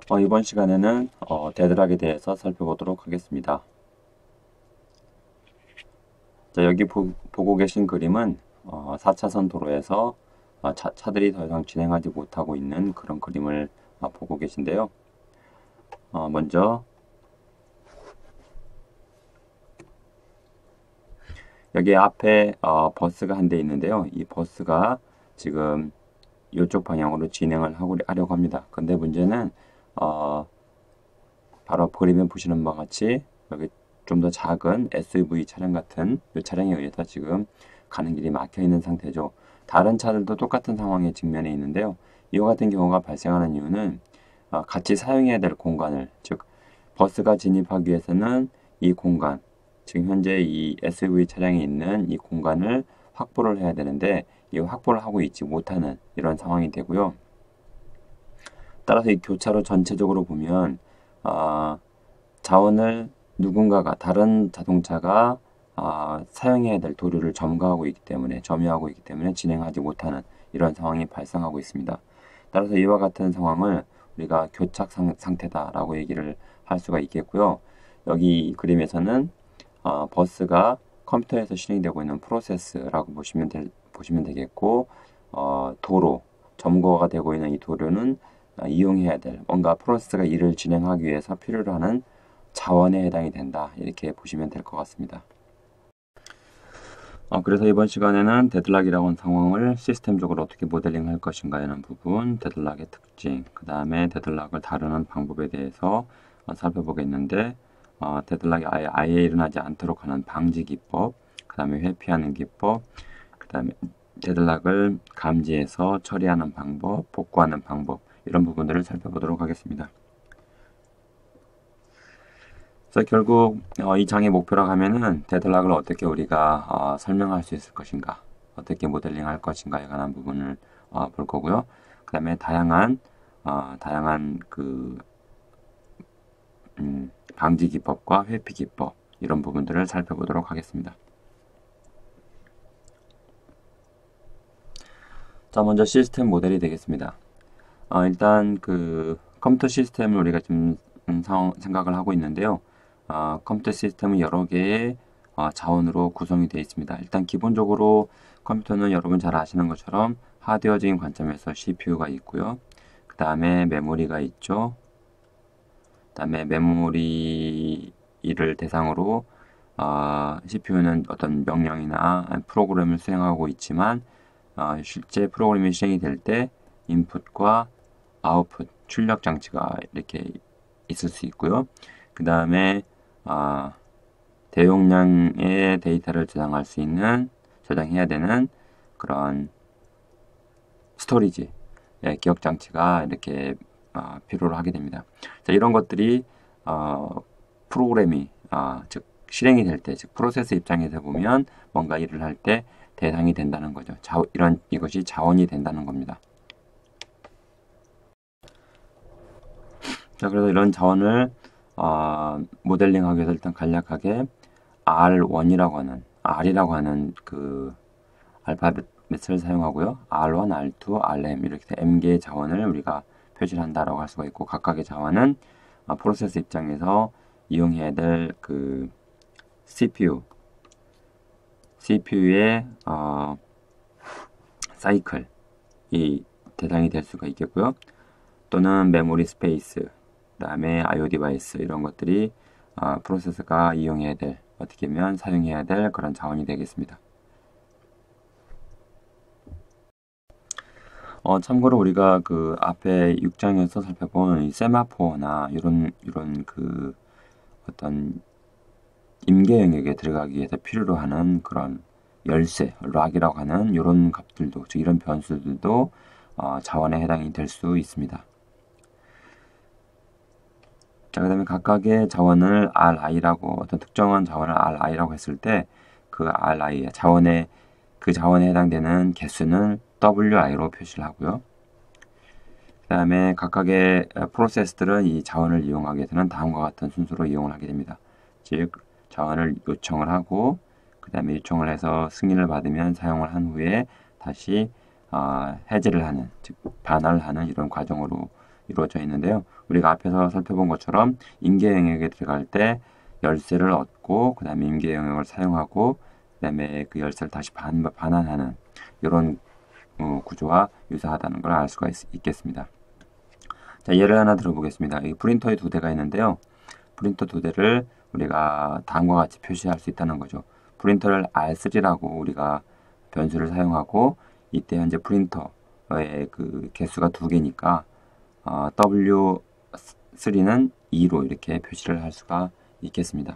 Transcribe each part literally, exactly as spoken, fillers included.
어, 이번 시간에는 어, 데드락에 대해서 살펴보도록 하겠습니다. 자, 여기 보, 고 계신 그림은 어, 사 차선 도로에서 어, 차, 차들이 더 이상 진행하지 못하고 있는 그런 그림을 어, 보고 계신데요. 어, 먼저 여기 앞에 어, 버스가 한 대 있는데요. 이 버스가 지금 이쪽 방향으로 진행을 하고, 하려고 합니다. 근데 문제는 어, 바로 그림에 보시는 바와 같이 여기 좀 더 작은 에스유브이 차량 같은 이 차량에 의해서 지금 가는 길이 막혀 있는 상태죠. 다른 차들도 똑같은 상황에 직면해 있는데요. 이와 같은 경우가 발생하는 이유는 어, 같이 사용해야 될 공간을, 즉 버스가 진입하기 위해서는 이 공간, 지금 현재 이 에스유브이 차량에 있는 이 공간을 확보를 해야 되는데 이 확보를 하고 있지 못하는 이런 상황이 되고요. 따라서 이 교차로 전체적으로 보면 어, 자원을 누군가가, 다른 자동차가 어, 사용해야 될 도료를 점거하고 있기 때문에, 점유하고 있기 때문에 진행하지 못하는 이런 상황이 발생하고 있습니다. 따라서 이와 같은 상황을 우리가 교착 상, 상태다라고 얘기를 할 수가 있겠고요. 여기 그림에서는 어, 버스가 컴퓨터에서 실행되고 있는 프로세스라고 보시면, 될, 보시면 되겠고, 어, 도로, 점거가 되고 있는 이 도료는 어, 이용해야 될, 뭔가 프로세스가 일을 진행하기 위해서 필요로 하는 자원에 해당이 된다. 이렇게 보시면 될 것 같습니다. 어, 그래서 이번 시간에는 데드락이라고 하는 상황을 시스템적으로 어떻게 모델링 할 것인가라는 부분, 데드락의 특징, 그 다음에 데드락을 다루는 방법에 대해서 어, 살펴보겠는데, 어, 데드락이 아예, 아예 일어나지 않도록 하는 방지 기법, 그 다음에 회피하는 기법, 그 다음에 데드락을 감지해서 처리하는 방법, 복구하는 방법, 이런 부분들을 살펴보도록 하겠습니다. 그래서 결국 어, 이 장의 목표라고 하면은 데드락을 어떻게 우리가 어, 설명할 수 있을 것인가, 어떻게 모델링 할 것인가에 관한 부분을 어, 볼 거고요. 그 다음에 다양한 어, 다양한 그 음, 방지 기법과 회피 기법, 이런 부분들을 살펴보도록 하겠습니다. 자, 먼저 시스템 모델이 되겠습니다. 어, 일단 그 컴퓨터 시스템을 우리가 지금 음, 상, 생각을 하고 있는데요. 어, 컴퓨터 시스템은 여러 개의 어, 자원으로 구성이 되어 있습니다. 일단 기본적으로 컴퓨터는 여러분 잘 아시는 것처럼 하드웨어적인 관점에서 씨피유가 있고요. 그 다음에 메모리가 있죠. 그 다음에 메모리를 대상으로 어, 씨피유는 어떤 명령이나 프로그램을 수행하고 있지만 어, 실제 프로그램이 실행이 될 때 인풋과 아웃풋, 출력 장치가 이렇게 있을 수 있고요. 그 다음에 어, 대용량의 데이터를 저장할 수 있는, 저장해야 되는 그런 스토리지, 예, 기억 장치가 이렇게 어, 필요로 하게 됩니다. 자, 이런 것들이 어, 프로그램이 어, 즉 실행이 될 때, 즉 프로세스 입장에서 보면 뭔가 일을 할 때 대상이 된다는 거죠. 자, 이런 이것이 자원이 된다는 겁니다. 자, 그래서 이런 자원을 어, 모델링하기 위해서 일단 간략하게 알 원이라고 하는, R이라고 하는 그 알파벳을 사용하고요. 알 원, 알 투, 알엠 이렇게 M개의 자원을 우리가 표시를 한다라고 할 수가 있고, 각각의 자원은 어, 프로세스 입장에서 이용해야 될 그 씨피유, 씨피유의 어, 사이클이 대상이 될 수가 있겠고요. 또는 메모리 스페이스, 그 다음에 아이오 디바이스, 이런 것들이 어, 프로세서가 이용해야 될, 어떻게 보면 사용해야 될 그런 자원이 되겠습니다. 어, 참고로 우리가 그 앞에 육 장에서 살펴본 이 세마포나 이런 이런 그 어떤 임계 영역에 들어가기 위해서 필요로 하는 그런 열쇠, 락이라고 하는 이런 값들도, 즉 이런 변수들도 어, 자원에 해당이 될 수 있습니다. 자, 그 다음에 각각의 자원을 알아이라고, 어떤 특정한 자원을 알아이라고 했을 때 그 알아이, 자원의, 그 자원에 해당되는 개수는 더블유아이로 표시를 하고요. 그 다음에 각각의 프로세스들은 이 자원을 이용하기 위해서는 다음과 같은 순서로 이용을 하게 됩니다. 즉, 자원을 요청을 하고, 그 다음에 요청을 해서 승인을 받으면 사용을 한 후에 다시 어, 해제를 하는, 즉 반환을 하는 이런 과정으로 이루어져 있는데요. 우리가 앞에서 살펴본 것처럼 임계 영역에 들어갈 때 열쇠를 얻고 그 다음에 임계 영역을 사용하고 그 다음에 그 열쇠를 다시 반, 반환하는 이런 어, 구조와 유사하다는 걸 알 수가 있, 있겠습니다. 자, 예를 하나 들어보겠습니다. 이 프린터에 두 대가 있는데요. 프린터 두 대를 우리가 다음과 같이 표시할 수 있다는 거죠. 프린터를 알 쓰리라고 우리가 변수를 사용하고 이때 현재 프린터의 그 개수가 두 개니까 어, 더블유 쓰리는 이로 이렇게 표시를 할 수가 있겠습니다.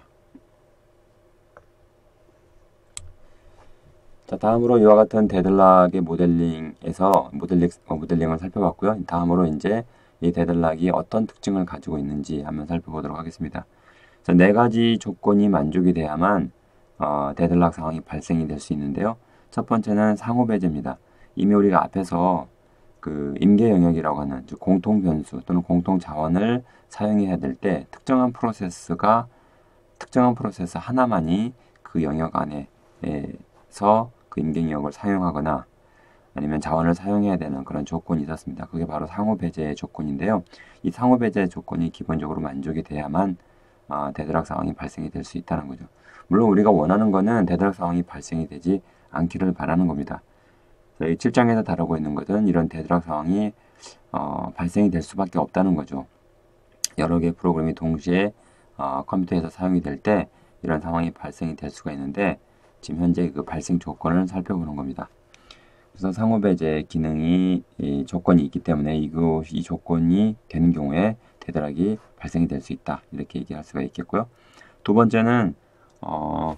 자, 다음으로 이와 같은 데들락의 모델링에서 모델링, 어, 모델링을 살펴봤고요. 다음으로 이제 이 데들락이 어떤 특징을 가지고 있는지 한번 살펴보도록 하겠습니다. 자, 네 가지 조건이 만족이 돼야만 어, 데들락 상황이 발생이 될 수 있는데요. 첫 번째는 상호 배제입니다. 이미 우리가 앞에서 그 임계 영역이라고 하는 즉 공통 변수 또는 공통 자원을 사용해야 될 때 특정한 프로세스가 특정한 프로세스 하나만이 그 영역 안에서 그 임계 영역을 사용하거나 아니면 자원을 사용해야 되는 그런 조건이 있었습니다. 그게 바로 상호 배제의 조건인데요. 이 상호 배제 조건이 기본적으로 만족이 돼야만 어, 데드락 상황이 발생이 될 수 있다는 거죠. 물론 우리가 원하는 거는 데드락 상황이 발생이 되지 않기를 바라는 겁니다. 이 칠 장에서 다루고 있는 것은 이런 데드락 상황이 어, 발생이 될 수밖에 없다는 거죠. 여러 개의 프로그램이 동시에 어, 컴퓨터에서 사용이 될 때 이런 상황이 발생이 될 수가 있는데 지금 현재 그 발생 조건을 살펴보는 겁니다. 그래서 상호 배제 기능이 이 조건이 있기 때문에 이거 이 조건이 되는 경우에 데드락이 발생이 될 수 있다 이렇게 얘기할 수가 있겠고요. 두 번째는 어,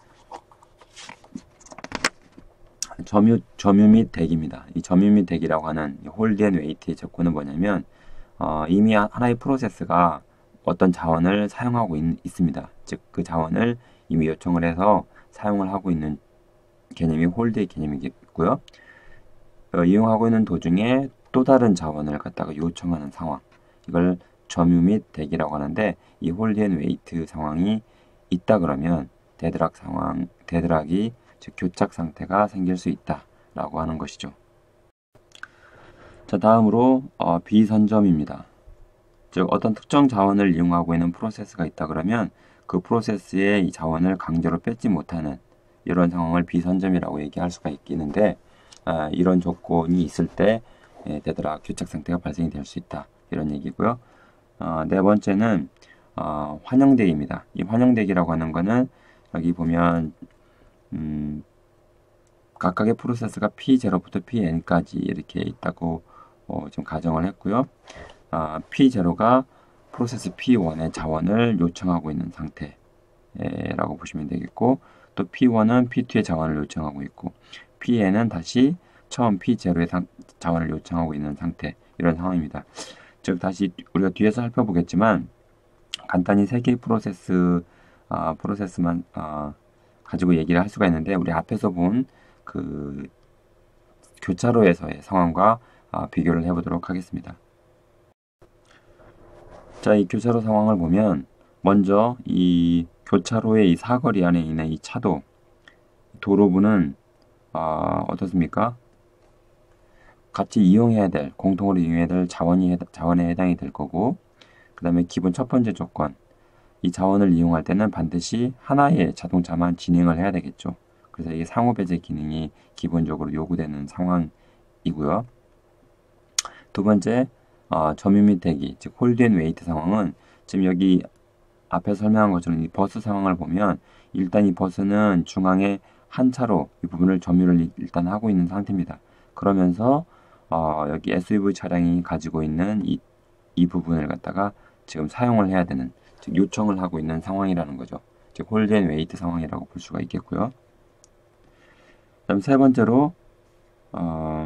점유, 점유 및 대기입니다. 이 점유 및 대기라고 하는 홀드 앤 웨이트의 조건은 뭐냐면 어, 이미 하나의 프로세스가 어떤 자원을 사용하고 있, 있습니다. 즉 그 자원을 이미 요청을 해서 사용을 하고 있는 개념이 홀드의 개념이겠고요. 어, 이용하고 있는 도중에 또 다른 자원을 갖다가 요청하는 상황, 이걸 점유 및 대기라고 하는데 이 홀드 앤 웨이트 상황이 있다 그러면 데드락 상황, 데드락이 즉 교착 상태가 생길 수 있다라고 하는 것이죠. 자, 다음으로 어, 비선점입니다. 즉 어떤 특정 자원을 이용하고 있는 프로세스가 있다 그러면 그 프로세스의 이 자원을 강제로 뺏지 못하는 이런 상황을 비선점이라고 얘기할 수가 있겠는데 아, 이런 조건이 있을 때 예, 데드락 교착 상태가 발생이 될 수 있다 이런 얘기고요. 어, 네 번째는 어, 환영대기입니다. 이 환영대기라고 하는 거는 여기 보면 음, 각각의 프로세스가 피 제로부터 피 엔까지 이렇게 있다고 어, 좀 가정을 했고요. 아, 피 제로가 프로세스 피 원의 자원을 요청하고 있는 상태라고 보시면 되겠고 또 피 원은 피 투의 자원을 요청하고 있고 피 엔은 다시 처음 피 제로의 상, 자원을 요청하고 있는 상태 이런 상황입니다. 즉 다시 우리가 뒤에서 살펴보겠지만 간단히 세 개의 프로세스 어, 프로세스만 어, 가지고 얘기를 할 수가 있는데 우리 앞에서 본 그 교차로에서의 상황과 어, 비교를 해보도록 하겠습니다. 자, 이 교차로 상황을 보면 먼저 이 교차로의 이 사거리 안에 있는 이 차도 도로부는 어, 어떻습니까? 같이 이용해야 될 공통으로 이용해야 될 자원이 자원에 해당이 될 거고 그 다음에 기본 첫 번째 조건 이 자원을 이용할 때는 반드시 하나의 자동차만 진행을 해야 되겠죠. 그래서 이게 상호 배제 기능이 기본적으로 요구되는 상황이고요. 두 번째 어, 점유 및 대기 즉 홀드 앤 웨이트 상황은 지금 여기 앞에 설명한 것처럼 이 버스 상황을 보면 일단 이 버스는 중앙에 한 차로 이 부분을 점유를 일단 하고 있는 상태입니다. 그러면서 어, 여기 에스유브이 차량이 가지고 있는 이, 이 부분을 갖다가 지금 사용을 해야 되는 즉 요청을 하고 있는 상황이라는 거죠. 즉 홀드 앤 웨이트 상황이라고 볼 수가 있겠고요. 그다음 세 번째로 어,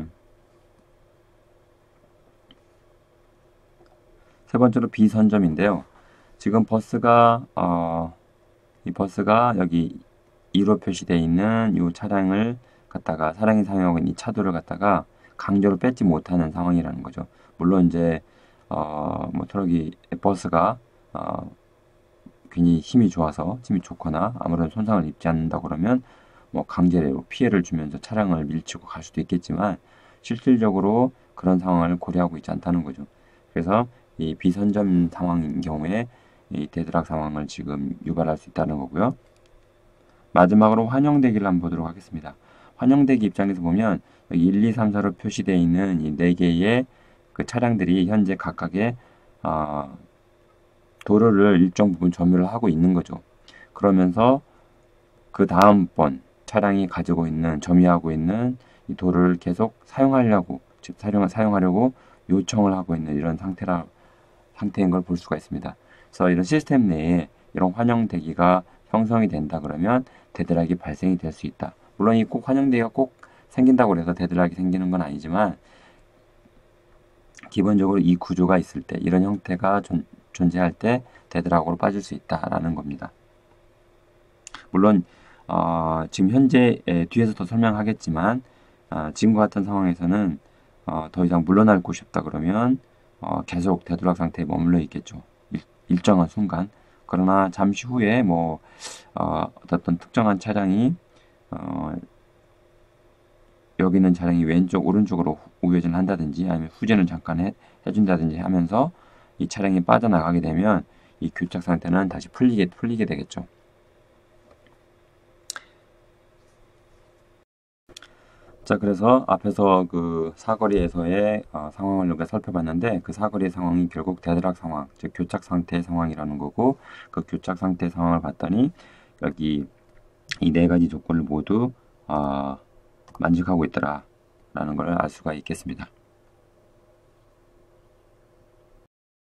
세 번째로 비선점인데요. 지금 버스가 어, 이 버스가 여기 이로 표시되어 있는 이 차량을 갖다가 사람이 사용하고 있는 이 차도를 갖다가 강제로 뺏지 못하는 상황이라는 거죠. 물론 이제 어, 뭐 트럭이 버스가 어, 괜히 힘이 좋아서 힘이 좋거나 아무런 손상을 입지 않는다 그러면 뭐 강제로 피해를 주면서 차량을 밀치고 갈 수도 있겠지만 실질적으로 그런 상황을 고려하고 있지 않다는 거죠. 그래서 이 비선점 상황인 경우에 이 데드락 상황을 지금 유발할 수 있다는 거고요. 마지막으로 환영대기를 한번 보도록 하겠습니다. 환영대기 입장에서 보면 일, 이, 삼, 사로 표시되어 있는 이 네 개의 그 차량들이 현재 각각의 어, 도로를 일정 부분 점유를 하고 있는 거죠. 그러면서 그 다음번 차량이 가지고 있는 점유하고 있는 이 도로를 계속 사용하려고 즉 사용, 사용하려고 요청을 하고 있는 이런 상태라 상태인 걸 볼 수가 있습니다. 그래서 이런 시스템 내에 이런 환영 대기가 형성이 된다 그러면 데드락이 발생이 될 수 있다. 물론 이 꼭 환영 대기가 꼭 생긴다고 해서 데드락이 생기는 건 아니지만 기본적으로 이 구조가 있을 때 이런 형태가 존, 존재할 때 데드락으로 빠질 수 있다라는 겁니다. 물론 어, 지금 현재 에, 뒤에서 더 설명하겠지만 어, 지금과 같은 상황에서는 어, 더 이상 물러날 곳이 없다 그러면 어, 계속 데드락 상태에 머물러 있겠죠. 일, 일정한 순간. 그러나 잠시 후에 뭐 어, 어떤 특정한 차량이 어, 여기 있는 차량이 왼쪽 오른쪽으로 우회전을 한다든지 아니면 후진을 잠깐 해, 해준다든지 하면서 이 차량이 빠져나가게 되면 이 교착 상태는 다시 풀리게 풀리게 되겠죠. 자, 그래서 앞에서 그 사거리에서의 어, 상황을 우리가 살펴봤는데 그 사거리의 상황이 결국 데드락 상황, 즉 교착 상태의 상황이라는 거고 그 교착 상태의 상황을 봤더니 여기 이 네 가지 조건을 모두 어, 만족하고 있더라라는 걸 알 수가 있겠습니다.